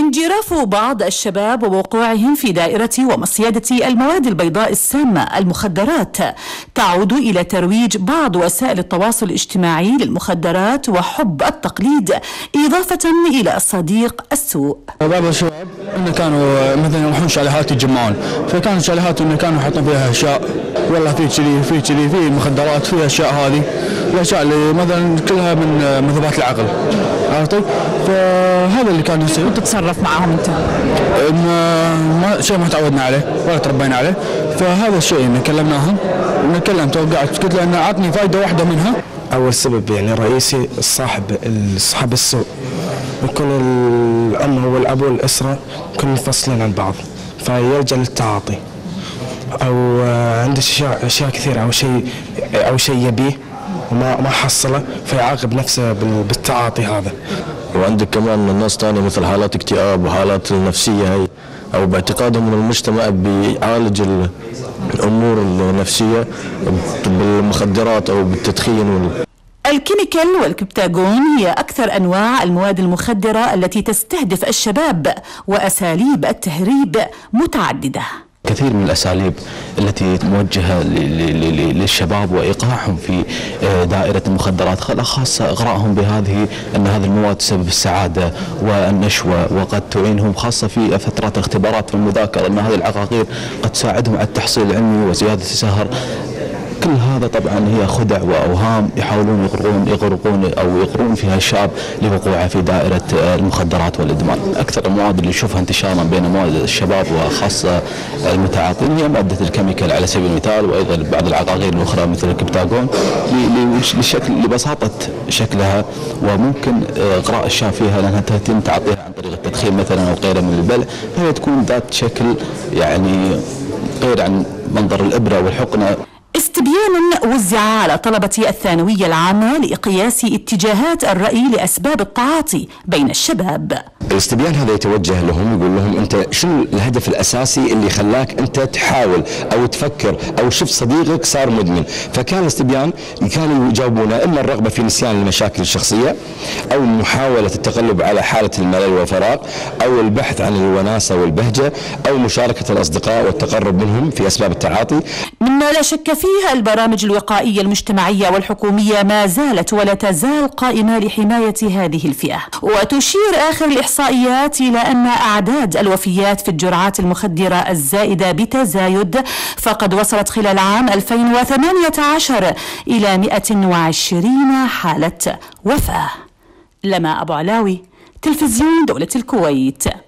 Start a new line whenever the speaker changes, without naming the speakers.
انجراف بعض الشباب ووقوعهم في دائرة ومصيدة المواد البيضاء السامة المخدرات تعود إلى ترويج بعض وسائل التواصل الاجتماعي للمخدرات وحب التقليد، إضافة إلى الصديق السوء.
بعض الشباب إنه كانوا مثلا يروحون شاليهات يتجمعون، فكانت شاليهات إنه كانوا يحطون فيها أشياء، والله في كذي في مخدرات، في أشياء هذه الأشياء اللي مثلا كلها من مثبات العقل، عرفتي؟ فهذا اللي كان يصير.
تتصرف معهم أنت؟
شيء ما تعودنا عليه ولا تربينا عليه، فهذا الشيء إن كلمناهم، نكلم توقعت قلت له إنه عطني فائدة واحدة منها.
أول سبب يعني رئيسي الصاحب السوء، يكون الأم والأب والأسرة يكونوا منفصلين عن بعض، فيلجأ للتعاطي أو عنده أشياء كثيرة أو شيء يبيه وما حصله، فيعاقب نفسه بالتعاطي هذا.
وعندك كمان الناس تانية مثل حالات اكتئاب وحالات النفسية هي، أو باعتقادهم أن المجتمع بيعالج الأمور النفسية بالمخدرات أو بالتدخين.
الكيميكال والكبتاجون هي أكثر أنواع المواد المخدرة التي تستهدف الشباب، وأساليب التهريب متعددة.
كثير من الأساليب التي موجهة للشباب وإيقاعهم في دائرة المخدرات، خاصة إغراءهم أن هذه المواد تسبب السعادة والنشوة، وقد تعينهم خاصة في فترات الاختبارات في المذاكرة، أن هذه العقاقير قد تساعدهم على التحصيل العلمي وزيادة السهر. كل هذا طبعا هي خدع وأوهام يحاولون يغرون فيها الشاب لوقوعه في دائرة المخدرات والإدمان. أكثر المواد اللي نشوفها انتشارا بين مواد الشباب وخاصة المتعاطين هي مادة الكيميكال على سبيل المثال، وأيضا بعض العقاقير الأخرى مثل الكبتاجون لبساطة شكلها، وممكن إغراء الشاب فيها لأنها تتم تعاطيها عن طريق التدخين مثلا أو غيره من البلع، فهي تكون ذات شكل يعني غير عن منظر الإبرة والحقنة.
استبيان وزع على طلبة الثانوية العامة لقياس اتجاهات الرأي لأسباب التعاطي بين الشباب.
الاستبيان هذا يتوجه لهم، يقول لهم أنت شنو الهدف الأساسي اللي خلاك أنت تحاول أو تفكر أو شفت صديقك صار مدمن. فكان الاستبيان كانوا يجاوبونه إما الرغبة في نسيان المشاكل الشخصية، أو محاولة التغلب على حالة الملل والفراغ، أو البحث عن الوناسة والبهجة، أو مشاركة الأصدقاء والتقرب منهم في أسباب التعاطي.
مما لا شك فيه البرامج الوقائية المجتمعية والحكومية ما زالت ولا تزال قائمة لحماية هذه الفئة. وتشير آخر الإحصائيات إلى أن أعداد الوفيات في الجرعات المخدرة الزائدة بتزايد، فقد وصلت خلال عام 2018 إلى 120 حالة وفاة. لما أبو علاوي، تلفزيون دولة الكويت.